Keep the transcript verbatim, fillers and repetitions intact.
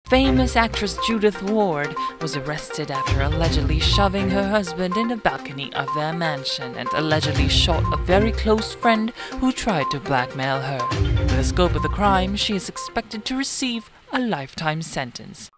Famous actress Judith Ward was arrested after allegedly shoving her husband in the balcony of their mansion and allegedly shot a very close friend who tried to blackmail her. With the scope of the crime, she is expected to receive a lifetime sentence.